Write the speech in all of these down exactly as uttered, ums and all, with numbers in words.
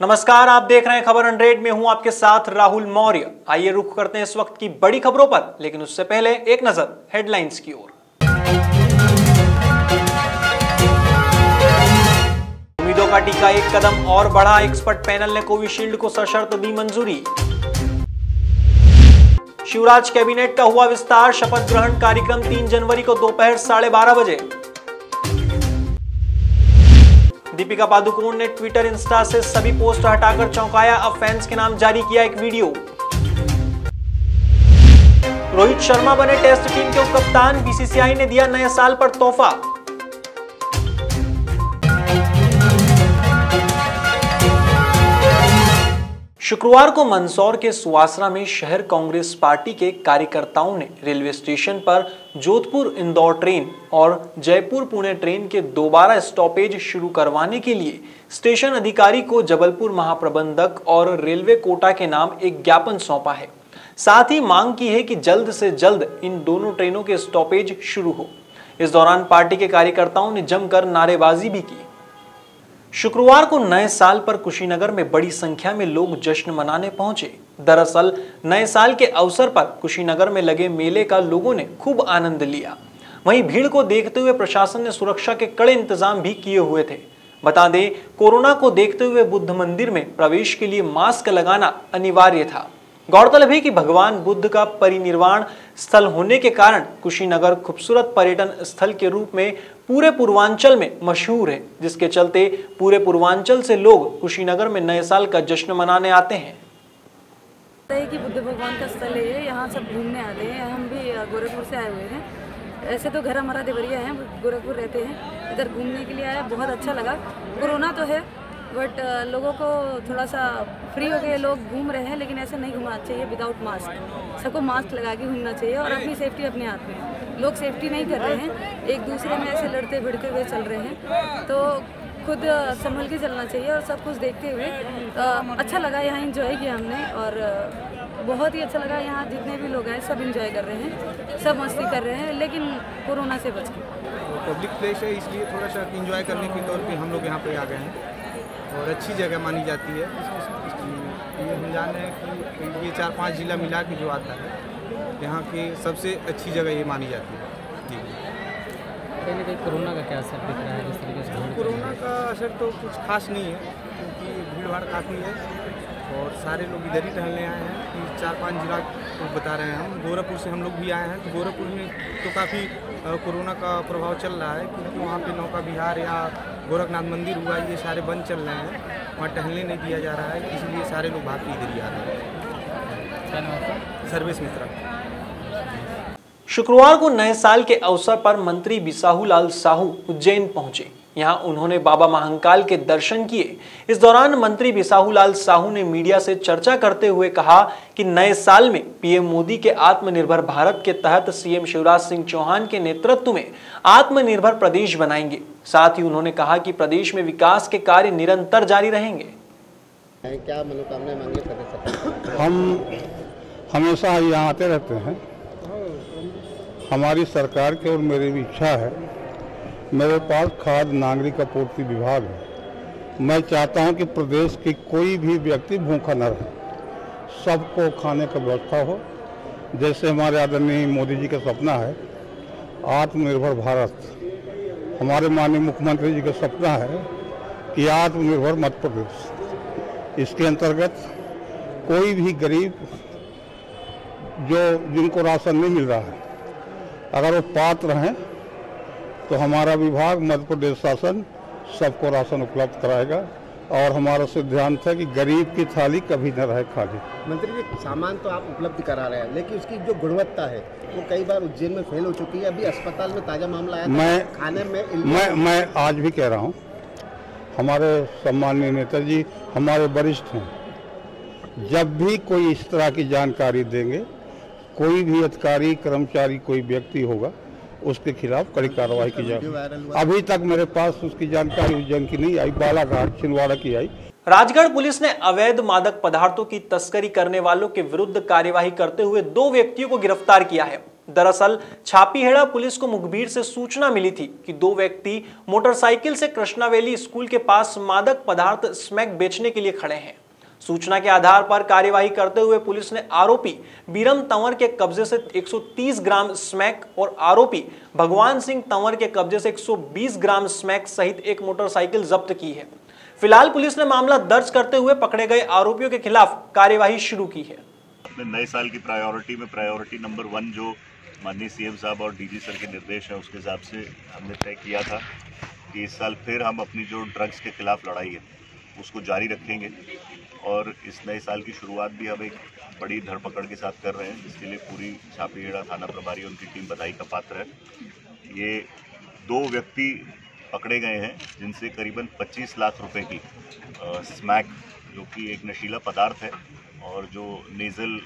नमस्कार, आप देख रहे हैं खबर हंड्रेड में हूं आपके साथ राहुल मौर्य। आइए रुख करते हैं इस वक्त की बड़ी खबरों पर, लेकिन उससे पहले एक नजर हेडलाइंस की ओर। उम्मीदों का टीका एक कदम और बढ़ा, एक्सपर्ट पैनल ने कोविशील्ड को सशर्त दी मंजूरी। शिवराज कैबिनेट का हुआ विस्तार, शपथ ग्रहण कार्यक्रम तीन जनवरी को दोपहर साढ़े बारह बजे। दीपिका पादुकोण ने ट्विटर इंस्टा से सभी पोस्ट हटाकर चौंकाया, अब फैंस के नाम जारी किया एक वीडियो। रोहित शर्मा बने टेस्ट टीम के उपकप्तान, बीसीसीआई ने दिया नए साल पर तोहफा। शुक्रवार को मंदसौर के सुवासरा में शहर कांग्रेस पार्टी के कार्यकर्ताओं ने रेलवे स्टेशन पर जोधपुर इंदौर ट्रेन और जयपुर पुणे ट्रेन के दोबारा स्टॉपेज शुरू करवाने के लिए स्टेशन अधिकारी को जबलपुर महाप्रबंधक और रेलवे कोटा के नाम एक ज्ञापन सौंपा है। साथ ही मांग की है कि जल्द से जल्द इन दोनों ट्रेनों के स्टॉपेज शुरू हो। इस दौरान पार्टी के कार्यकर्ताओं ने जमकर नारेबाजी भी की। शुक्रवार को नए साल पर कुशीनगर में बड़ी संख्या में लोग जश्न मनाने पहुंचे। दरअसल नए साल के अवसर पर कुशीनगर में लगे मेले का लोगों ने खूब आनंद लिया। वहीं भीड़ को देखते हुए प्रशासन ने सुरक्षा के कड़े इंतजाम भी किए हुए थे। बता दें, कोरोना को देखते हुए बुद्ध मंदिर में प्रवेश के लिए मास्क लगाना अनिवार्य था। गौरतलब है कि भगवान बुद्ध का परिनिर्वाण स्थल होने के कारण कुशीनगर खूबसूरत पर्यटन स्थल के रूप में पूरे पूर्वांचल में मशहूर है, जिसके चलते पूरे पूर्वांचल से लोग कुशीनगर में नए साल का जश्न मनाने आते हैं। कि बुद्ध भगवान का स्थल है, यहाँ सब घूमने आते हैं। हम भी गोरखपुर से आए हुए हैं। ऐसे तो घर हमारा देवरिया है, गोरखपुर रहते हैं। इधर घूमने के लिए आया, बहुत अच्छा लगा। कोरोना तो है बट लोगों को थोड़ा सा फ्री हो गए, लोग घूम रहे हैं, लेकिन ऐसे नहीं घूमना चाहिए विदाउट मास्क। सबको मास्क लगा के घूमना चाहिए और अपनी सेफ्टी अपने हाथ में। लोग सेफ्टी नहीं कर रहे हैं, एक दूसरे में ऐसे लड़ते भिड़ते हुए चल रहे हैं, तो खुद संभल के चलना चाहिए और सब कुछ देखते हुए। अच्छा लगा, यहाँ इंजॉय किया हमने और बहुत ही अच्छा लगा। यहाँ जितने भी लोग हैं सब इंजॉय कर रहे हैं, सब मस्ती कर रहे हैं, लेकिन कोरोना से बच के। पब्लिक प्लेस है, इसलिए थोड़ा सा इंजॉय करने के तौर पे हम लोग यहाँ पे आ गए हैं और अच्छी जगह मानी जाती है। ये हम जान रहे हैं कि ये चार पांच जिला मिला के जो आता है, यहाँ की सबसे अच्छी जगह ये मानी जाती है। जी, कहीं ना कहीं कोरोना का क्या असर दिख रहा है इस तरीके से? कोरोना का असर तो कुछ खास नहीं है, क्योंकि भीड़ भाड़ काफ़ी है और सारे लोग इधर ही टहलने आए हैं। कि चार पांच जिला तो बता रहे हैं हम, गोरखपुर से हम लोग भी आए हैं, तो गोरखपुर में तो काफ़ी कोरोना का प्रभाव चल रहा है, क्योंकि वहाँ पे नौका विहार या गोरखनाथ मंदिर हुआ, ये सारे बंद चल रहे हैं, वहाँ टहलने नहीं दिया जा रहा है, इसलिए सारे लोग भाग के इधर ही आ रहे हैं। सर्वेश मित्रा। शुक्रवार को नए साल के अवसर पर मंत्री बिसाहूलाल साहू उज्जैन पहुंचे। यहां उन्होंने बाबा महाकाल के दर्शन किए। इस दौरान मंत्री बिसाहूलाल साहू ने मीडिया से चर्चा करते हुए कहा कि नए साल में पीएम मोदी के आत्मनिर्भर भारत के तहत सीएम शिवराज सिंह चौहान के नेतृत्व में आत्मनिर्भर प्रदेश बनाएंगे। साथ ही उन्होंने कहा कि प्रदेश में विकास के कार्य निरंतर जारी रहेंगे। क्या मनोकामनाएं मांगे? हम हमेशा यहाँ आते रहते हैं। हमारी सरकार की और मेरी भी इच्छा है, मेरे पास खाद्य नागरिक आपूर्ति विभाग है। मैं चाहता हूं कि प्रदेश की कोई भी व्यक्ति भूखा न रहे, सबको खाने का व्यवस्था हो। जैसे हमारे आदरणीय मोदी जी का सपना है आत्मनिर्भर भारत, हमारे माननीय मुख्यमंत्री जी का सपना है कि आत्मनिर्भर मध्य प्रदेश। इसके अंतर्गत कोई भी गरीब जो जिनको राशन नहीं मिल रहा है, अगर वो पात्र हैं तो हमारा विभाग मध्य प्रदेश शासन सबको राशन उपलब्ध कराएगा और हमारा सिद्धांत है कि गरीब की थाली कभी न रहे खाली। मंत्री जी, सामान तो आप उपलब्ध करा रहे हैं, लेकिन उसकी जो गुणवत्ता है वो कई बार उज्जैन में फेल हो चुकी है। अभी अस्पताल में ताज़ा मामला आया था, मैं खाने में मैं मैं आज भी कह रहा हूँ, हमारे सम्माननीय नेताजी हमारे वरिष्ठ हैं, जब भी कोई इस तरह की जानकारी देंगे, कोई भी अधिकारी कर्मचारी कोई व्यक्ति होगा उसके खिलाफ कड़ी कार्रवाई की जाएगी। अभी तक मेरे पास उसकी जानकारी उज्जैन की नहीं आई, बालाघाट छिंदवाड़ा की आई। राजगढ़ पुलिस ने अवैध मादक पदार्थों की तस्करी करने वालों के विरुद्ध कार्यवाही करते हुए दो व्यक्तियों को गिरफ्तार किया है। दरअसल छापीहेड़ा पुलिस को मुखबिर से सूचना मिली थी कि दो व्यक्ति मोटरसाइकिल से कृष्णावेली स्कूल के पास मादक पदार्थ स्मैक बेचने के लिए खड़े हैं। सूचना के आधार पर कार्यवाही करते हुए पुलिस ने आरोपी बीरम तंवर के कब्जे से एक सौ तीस ग्राम स्मैक और आरोपी भगवान सिंह तंवर के कब्जे से एक सौ बीस ग्राम स्मैक सहित एक मोटरसाइकिल जब्त की है। फिलहाल पुलिस ने मामला दर्ज करते हुए पकड़े गए आरोपियों के खिलाफ कार्यवाही शुरू की है। अपने नए साल की प्रायोरिटी में प्रायोरिटी नंबर वन जो माननीय सीएम साहब और डीजी सर के निर्देश है उसके हिसाब से हमने तय किया था कि इस साल फिर हम अपनी जो ड्रग्स के खिलाफ लड़ाई है उसको जारी रखेंगे और इस नए साल की शुरुआत भी हम एक बड़ी धरपकड़ के साथ कर रहे हैं, जिसके लिए पूरी छापीहेड़ा थाना प्रभारी और उनकी टीम बधाई का पात्र है। ये दो व्यक्ति पकड़े गए हैं जिनसे करीबन पच्चीस लाख रुपए की आ, स्मैक जो कि एक नशीला पदार्थ है और जो नेज़ल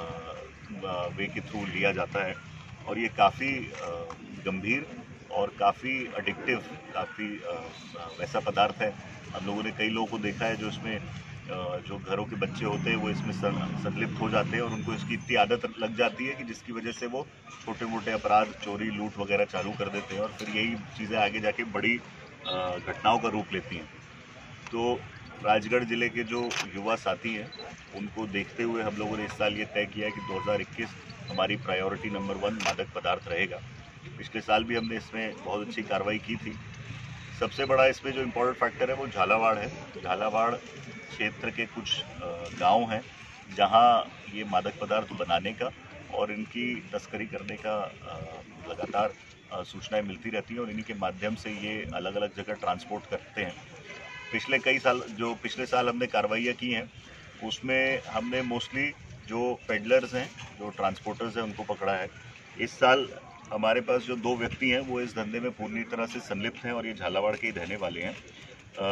वे के थ्रू लिया जाता है और ये काफ़ी गंभीर और काफ़ी एडिक्टिव, काफ़ी वैसा पदार्थ है। हम लोगों ने कई लोगों को देखा है जो इसमें जो घरों के बच्चे होते हैं वो इसमें संलिप्त हो जाते हैं और उनको इसकी इतनी आदत लग जाती है कि जिसकी वजह से वो छोटे मोटे अपराध, चोरी, लूट वगैरह चालू कर देते हैं और फिर यही चीज़ें आगे जाके बड़ी घटनाओं का रूप लेती हैं। तो राजगढ़ ज़िले के जो युवा साथी हैं उनको देखते हुए हम लोगों ने इस साल ये तय किया है कि दो हज़ार इक्कीस हमारी प्रायोरिटी नंबर वन मादक पदार्थ रहेगा। पिछले साल भी हमने इसमें बहुत अच्छी कार्रवाई की थी। सबसे बड़ा इसमें जो इम्पोर्टेंट फैक्टर है वो झालावाड़ है। झालावाड़ क्षेत्र के कुछ गांव हैं जहां ये मादक पदार्थ बनाने का और इनकी तस्करी करने का लगातार सूचनाएं मिलती रहती हैं और इन्हीं के माध्यम से ये अलग अलग जगह ट्रांसपोर्ट करते हैं। पिछले कई साल जो पिछले साल हमने कार्रवाइयाँ की हैं उसमें हमने मोस्टली जो पेडलर्स हैं, जो ट्रांसपोर्टर्स हैं उनको पकड़ा है। इस साल हमारे पास जो दो व्यक्ति हैं वो इस धंधे में पूरी तरह से संलिप्त हैं और ये झालावाड़ के ही रहने वाले हैं। आ,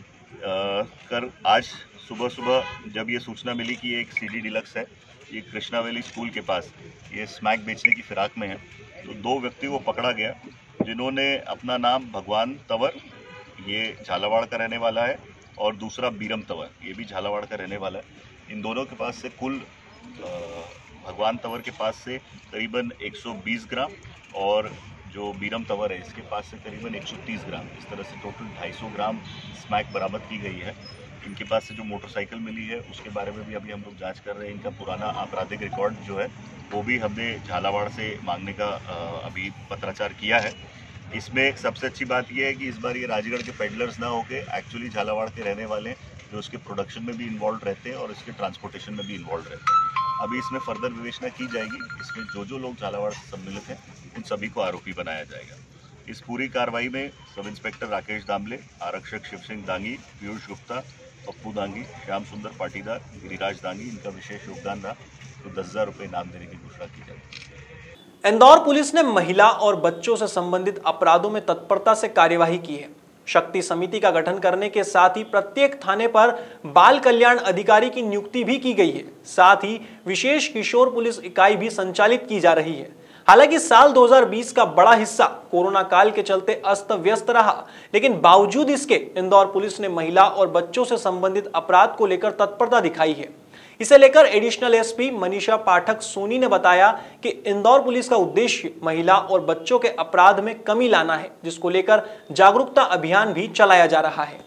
आ, कर आज सुबह सुबह जब ये सूचना मिली कि ये एक सीडी डिलक्स है, ये कृष्णावेली स्कूल के पास ये स्मैक बेचने की फिराक में है, तो दो व्यक्ति को पकड़ा गया जिन्होंने अपना नाम भगवान तंवर, ये झालावाड़ का रहने वाला है, और दूसरा बीरम तंवर, ये भी झालावाड़ का रहने वाला है। इन दोनों के पास से कुल आ, भगवान तंवर के पास से करीबन एक सौ बीस ग्राम और जो बीरम तंवर है इसके पास से करीबन एक सौ तीस ग्राम, इस तरह से टोटल ढाई सौ ग्राम स्मैक बरामद की गई है। इनके पास से जो मोटरसाइकिल मिली है उसके बारे में भी अभी हम लोग जांच कर रहे हैं। इनका पुराना आपराधिक रिकॉर्ड जो है वो भी हमने झालावाड़ से मांगने का अभी पत्राचार किया है। इसमें सबसे अच्छी बात यह है कि इस बार ये राजगढ़ के पेडलर्स ना होके एक्चुअली झालावाड़ के रहने वाले जो उसके प्रोडक्शन में भी इन्वॉल्व रहते हैं और इसके ट्रांसपोर्टेशन में भी इन्वॉल्व रहते हैं। अभी इसमें फर्दर विवेचना की जाएगी। इसमें जो जो लोग झालावाड़ से सम्मिलित हैं उन सभी को आरोपी बनाया जाएगा। इस पूरी कार्रवाई में सब इंस्पेक्टर राकेश दामले, आरक्षक शिव सिंह दांगी, पीयूष गुप्ता, पप्पू दांगी, श्याम सुंदर पाटीदार, गिरिराज दांगी, इनका विशेष योगदान रहा, तो दस हजार रुपये इनाम देने की घोषणा की जाएगी। इंदौर पुलिस ने महिला और बच्चों से संबंधित अपराधों में तत्परता से कार्यवाही की है। शक्ति समिति का गठन करने के साथ ही प्रत्येक थाने पर बाल कल्याण अधिकारी की नियुक्ति भी की गई है। साथ ही विशेष किशोर पुलिस इकाई भी संचालित की जा रही है। हालांकि साल दो हज़ार बीस का बड़ा हिस्सा कोरोना काल के चलते अस्त व्यस्त रहा, लेकिन बावजूद इसके इंदौर पुलिस ने महिला और बच्चों से संबंधित अपराध को लेकर तत्परता दिखाई है। इसे लेकर एडिशनल एसपी मनीषा पाठक सोनी ने बताया कि इंदौर पुलिस का उद्देश्य महिला और बच्चों के अपराध में कमी लाना है, जिसको लेकर जागरूकता अभियान भी चलाया जा रहा है।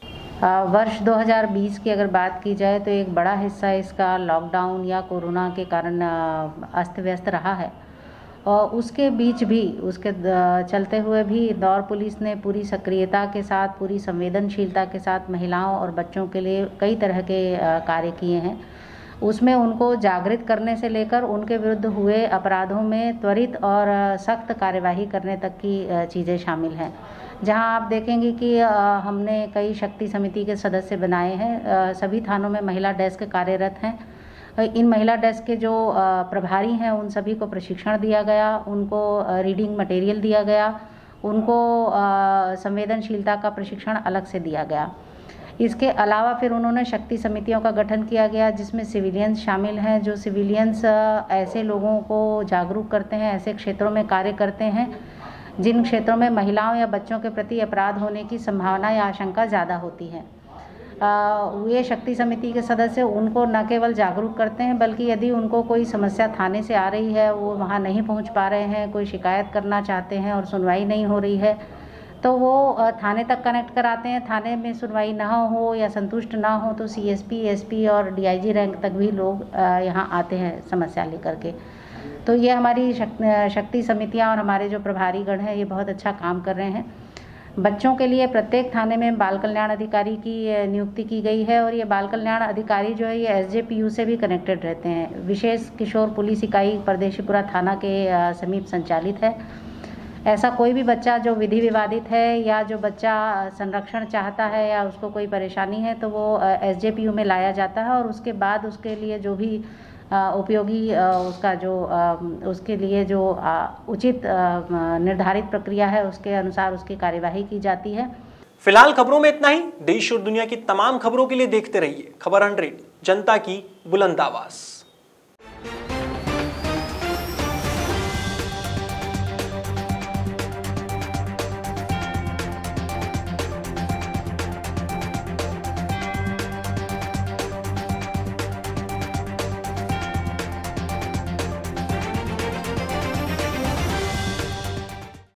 वर्ष दो हज़ार बीस की अगर बात की जाए तो एक बड़ा हिस्सा इसका लॉकडाउन या कोरोना के कारण अस्त व्यस्त रहा है और उसके बीच भी उसके चलते हुए भी इंदौर पुलिस ने पूरी सक्रियता के साथ, पूरी संवेदनशीलता के साथ महिलाओं और बच्चों के लिए कई तरह के कार्य किए हैं। उसमें उनको जागृत करने से लेकर उनके विरुद्ध हुए अपराधों में त्वरित और सख्त कार्यवाही करने तक की चीज़ें शामिल हैं। जहां आप देखेंगे कि हमने कई शक्ति समिति के सदस्य बनाए हैं। सभी थानों में महिला डेस्क कार्यरत हैं। इन महिला डेस्क के जो प्रभारी हैं उन सभी को प्रशिक्षण दिया गया, उनको रीडिंग मटेरियल दिया गया, उनको संवेदनशीलता का प्रशिक्षण अलग से दिया गया। इसके अलावा फिर उन्होंने शक्ति समितियों का गठन किया गया जिसमें सिविलियंस शामिल हैं, जो सिविलियंस ऐसे लोगों को जागरूक करते हैं, ऐसे क्षेत्रों में कार्य करते हैं जिन क्षेत्रों में महिलाओं या बच्चों के प्रति अपराध होने की संभावना या आशंका ज़्यादा होती है। ये शक्ति समिति के सदस्य उनको न केवल जागरूक करते हैं, बल्कि यदि उनको कोई समस्या थाने से आ रही है, वो वहाँ नहीं पहुँच पा रहे हैं, कोई शिकायत करना चाहते हैं और सुनवाई नहीं हो रही है, तो वो थाने तक कनेक्ट कराते हैं। थाने में सुनवाई ना हो या संतुष्ट ना हो तो सीएसपी, एसपी और डीआईजी रैंक तक भी लोग यहाँ आते हैं समस्या लेकर के। तो ये हमारी शक्ति समितियाँ और हमारे जो प्रभारीगण हैं ये बहुत अच्छा काम कर रहे हैं। बच्चों के लिए प्रत्येक थाने में बाल कल्याण अधिकारी की नियुक्ति की गई है और ये बाल कल्याण अधिकारी जो है ये एसजेपीयू से भी कनेक्टेड रहते हैं। विशेष किशोर पुलिस इकाई परदेशीपुरा थाना के समीप संचालित है। ऐसा कोई भी बच्चा जो विधि विवादित है या जो बच्चा संरक्षण चाहता है या उसको कोई परेशानी है तो वो एसजेपीयू में लाया जाता है और उसके बाद उसके लिए जो भी उपयोगी उसका जो उसके लिए जो उचित निर्धारित प्रक्रिया है उसके अनुसार उसकी कार्यवाही की जाती है। फिलहाल खबरों में इतना ही। देश और दुनिया की तमाम खबरों के लिए देखते रहिए खबर हंड्रेड, जनता की बुलंद आवाज।